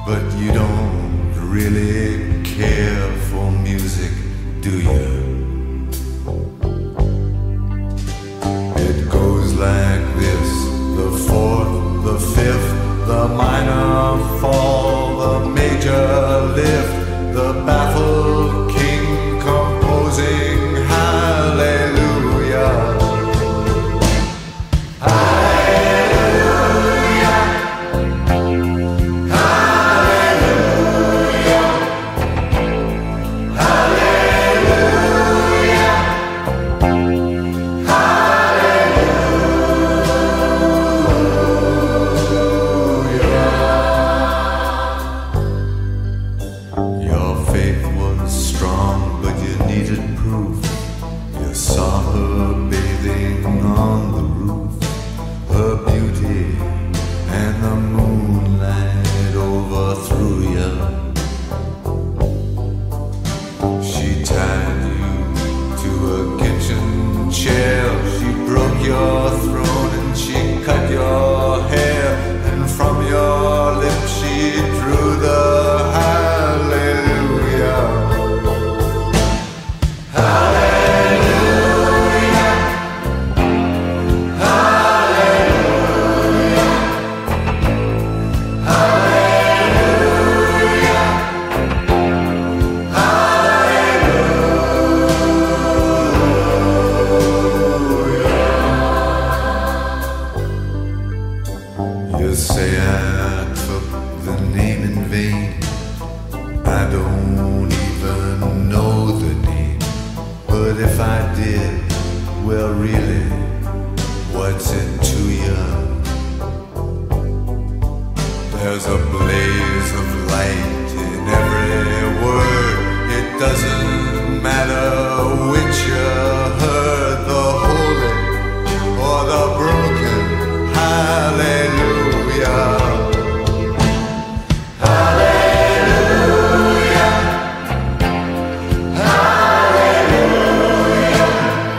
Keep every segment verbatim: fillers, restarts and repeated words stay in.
but you don't really care for music, do you? It goes like this: the fourth, the fifth, the minor fall, the major lift, the baffled king composing hallelujah. Hallelujah. Hallelujah. Hallelujah. Your faith was strong, but you needed proof. You saw her bathing on the roof, her beauty and the moonlight overthrew you. She tied you to a kitchen chair, she broke your throne and she cut your hair, and from your lips she drew the hallelujah. Hallelujah. Hallelujah. Hallelujah. Hallelujah. You say I took the name in vain. I don't even know the name, but if I did, well really, what's it to you? There's a blaze of light in every word. It doesn't matter which you heard, the holy or the broken hallelujah. Hallelujah. Hallelujah.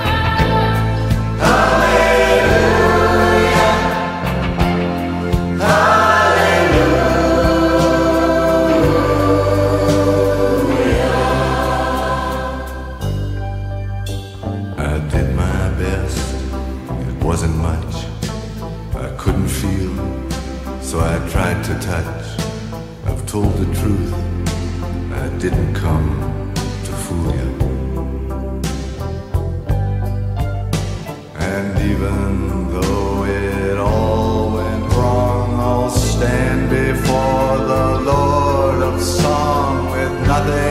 Hallelujah. Hallelujah. I did my best. It wasn't much. I couldn't feel, so I tried to touch. I've told the truth. I didn't come to fool you. And even though it all went wrong, I'll stand before the Lord of Song with nothing